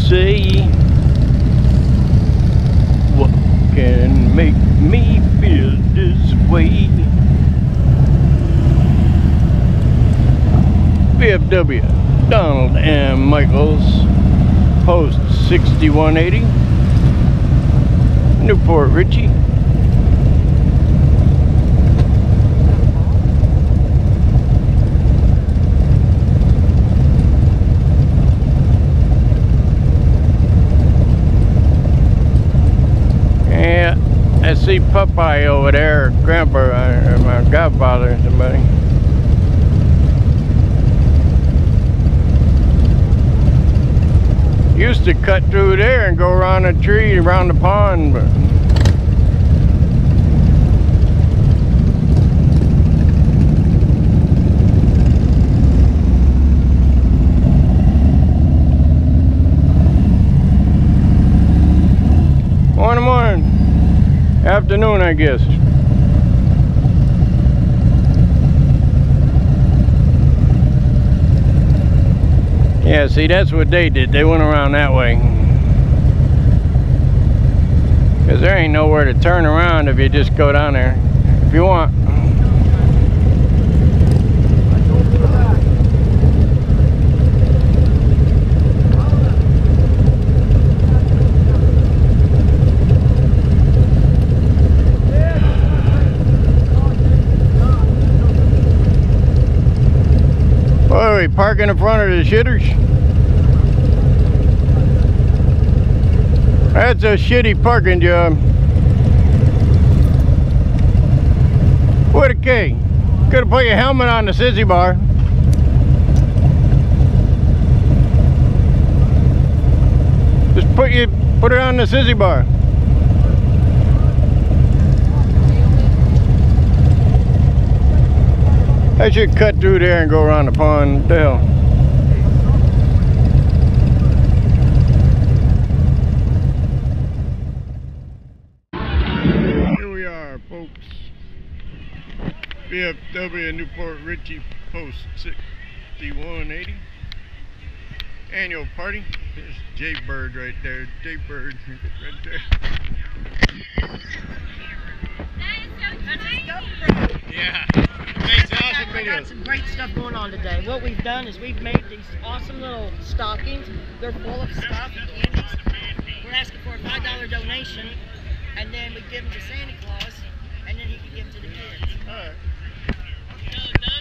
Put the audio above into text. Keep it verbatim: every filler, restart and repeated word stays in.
say, what can make me feel this way? B F W, Donald M. Michaels, post sixty-one eighty, Newport Richie. Yeah, I see Popeye over there, Grandpa, or my godfather or somebody. Used to cut through there and go around the tree, around the pond, but morning, morning, afternoon, I guess. Yeah, see, that's what they did. They went around that way. Because there ain't nowhere to turn around if you just go down there. If you want. Boy, we parking in front of the shitters. That's a shitty parking job. What a K. Could have put your helmet on the sissy bar. Just put you put it on the sissy bar. I should cut through there and go around the pond. What the hell? Here we are, folks. B F W Newport Richie, post sixty-one eighty. Annual party. There's Jay Bird right there. Jay Bird right there. Yeah. We got some great stuff going on today. What we've done is we've made these awesome little stockings. They're full of stuff and candies. We're asking for a five dollar donation, and then we give them to Santa Claus, and then he can give them to the kids. All right.